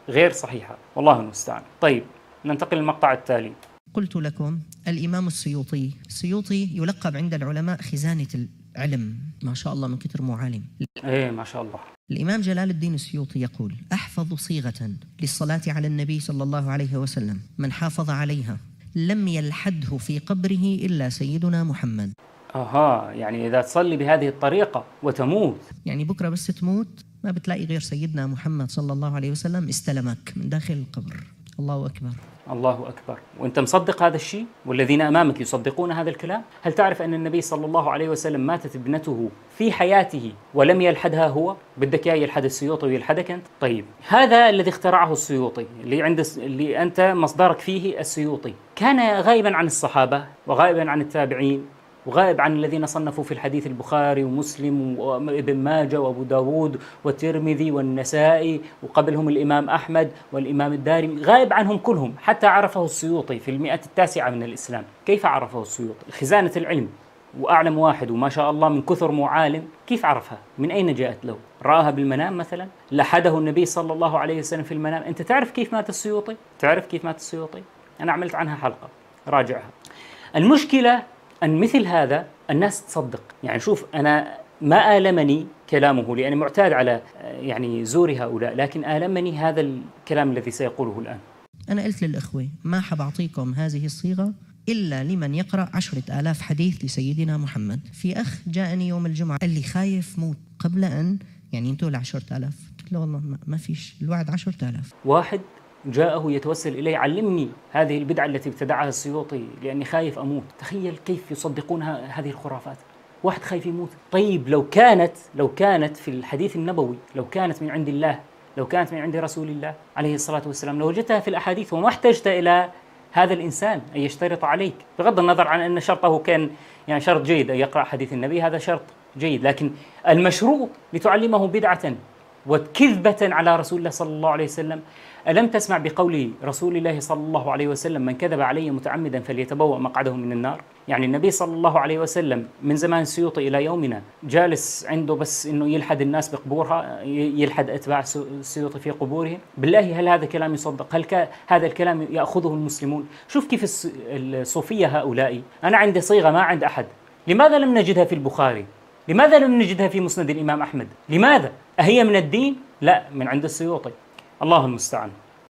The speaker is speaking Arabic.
غير صحيحة، والله المستعان. طيب ننتقل للمقطع التالي. قلت لكم الإمام السيوطي يلقب عند العلماء خزانة العلم، ما شاء الله من كتر معالم. ايه ما شاء الله. الإمام جلال الدين السيوطي يقول: أحفظ صيغة للصلاة على النبي صلى الله عليه وسلم من حافظ عليها لم يلحده في قبره إلا سيدنا محمد. يعني إذا تصلي بهذه الطريقة وتموت، يعني بكرة بس تموت ما بتلاقي غير سيدنا محمد صلى الله عليه وسلم استلمك من داخل القبر. الله أكبر. الله أكبر. وأنت مصدق هذا الشيء والذين أمامك يصدقون هذا الكلام؟ هل تعرف أن النبي صلى الله عليه وسلم ماتت ابنته في حياته ولم يلحدها هو؟ بدك إياه يلحد السيوطي ويلحدك أنت؟ طيب هذا الذي اخترعه السيوطي اللي أنت مصدرك فيه السيوطي، كان غائبا عن الصحابة وغائبا عن التابعين وغائب عن الذين صنفوا في الحديث: البخاري ومسلم وابن ماجه وابو داود والترمذي والنسائي، وقبلهم الإمام أحمد والإمام الدارمي، غائب عنهم كلهم. حتى عرفه السيوطي في 109 من الإسلام. كيف عرفه السيوطي؟ خزانة العلم وأعلم واحد وما شاء الله من كثر معالم، كيف عرفها؟ من أين جاءت له؟ رآها بالمنام مثلا؟ لحده النبي صلى الله عليه وسلم في المنام؟ أنت تعرف كيف مات السيوطي؟ تعرف كيف مات السيوطي؟ أنا عملت عنها حلقة، راجعها. المشكلة أن مثل هذا الناس تصدق. يعني شوف، أنا ما آلمني كلامه لأني معتاد على زور هؤلاء، لكن آلمني هذا الكلام الذي سيقوله الآن. أنا قلت للإخوة ما حبعطيكم هذه الصيغة إلا لمن يقرأ 10,000 حديث لسيدنا محمد. في أخ جاءني يوم الجمعة قال لي خايف موت قبل أن أنتوا ل10,000. قلت له والله ما فيش، الوعد 10,000. واحد جاءه يتوسل إليه: علمني هذه البدعة التي ابتدعها السيوطي لأني خايف أموت. تخيل كيف يصدقون هذه الخرافات. واحد خايف يموت. طيب لو كانت في الحديث النبوي، لو كانت من عند الله، لو كانت من عند رسول الله عليه الصلاة والسلام، لوجدتها في الأحاديث وما احتجت إلى هذا الإنسان أن يشترط عليك، بغض النظر عن أن شرطه كان شرط جيد أن يقرأ حديث النبي، هذا شرط جيد، لكن المشروع لتعلمه بدعة وكذبة على رسول الله صلى الله عليه وسلم. ألم تسمع بقول رسول الله صلى الله عليه وسلم: من كذب علي متعمدا فليتبوأ مقعده من النار؟ يعني النبي صلى الله عليه وسلم من زمان السيوطي إلى يومنا جالس عنده بس إنه يلحد الناس بقبورها، يلحد أتباع السيوطي في قبورهم. بالله هل هذا كلام يصدق؟ هل هذا الكلام يأخذه المسلمون؟ شوف كيف الصوفية هؤلاء. أنا عندي صيغة ما عند أحد. لماذا لم نجدها في البخاري؟ لماذا لم نجدها في مسند الإمام أحمد؟ لماذا؟ أهي من الدين؟ لا، من عند السيوطي. الله المستعان.